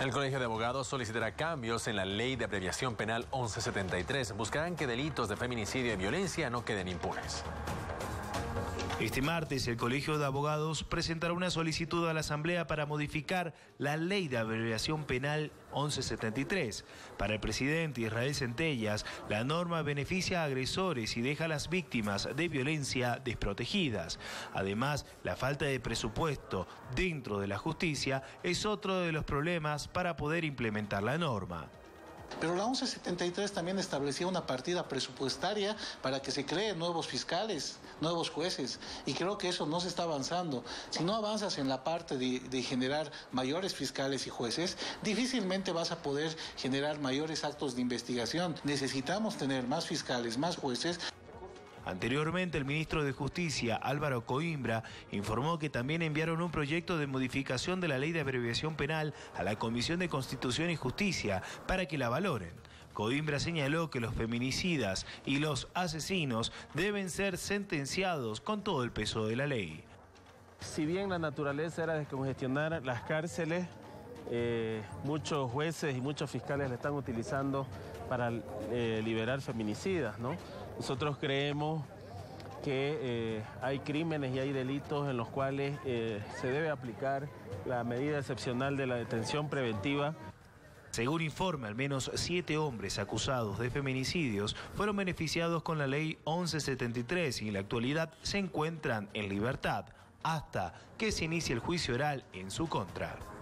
El Colegio de Abogados solicitará cambios en la Ley de Abreviación Penal 1173. Buscarán que delitos de feminicidio y violencia no queden impunes. Este martes, el Colegio de Abogados presentará una solicitud a la Asamblea para modificar la Ley de Abreviación Penal 1173. Para el presidente Israel Centellas, la norma beneficia a agresores y deja a las víctimas de violencia desprotegidas. Además, la falta de presupuesto dentro de la justicia es otro de los problemas para poder implementar la norma. Pero la 1173 también establecía una partida presupuestaria para que se creen nuevos fiscales, nuevos jueces, y creo que eso no se está avanzando. Si no avanzas en la parte de generar mayores fiscales y jueces, difícilmente vas a poder generar mayores actos de investigación. Necesitamos tener más fiscales, más jueces. Anteriormente, el ministro de Justicia, Álvaro Coimbra, informó que también enviaron un proyecto de modificación de la Ley de Abreviación Penal a la Comisión de Constitución y Justicia para que la valoren. Coimbra señaló que los feminicidas y los asesinos deben ser sentenciados con todo el peso de la ley. Si bien la naturaleza era descongestionar las cárceles, muchos jueces y muchos fiscales la están utilizando para liberar feminicidas, ¿no? Nosotros creemos que hay crímenes y hay delitos en los cuales se debe aplicar la medida excepcional de la detención preventiva. Según informe, al menos 7 hombres acusados de feminicidios fueron beneficiados con la ley 1173 y en la actualidad se encuentran en libertad hasta que se inicie el juicio oral en su contra.